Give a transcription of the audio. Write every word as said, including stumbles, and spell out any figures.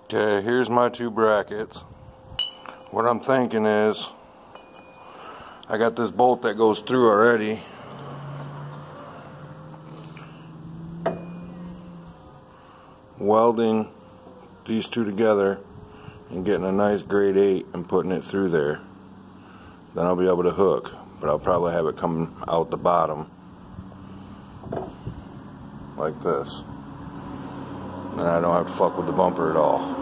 Okay, here's my two brackets. What I'm thinking is, I got this bolt that goes through already. Welding these two together and getting a nice grade eight and putting it through there. Then I'll be able to hook, but I'll probably have it come out the bottom like this. And I don't have to fuck with the bumper at all.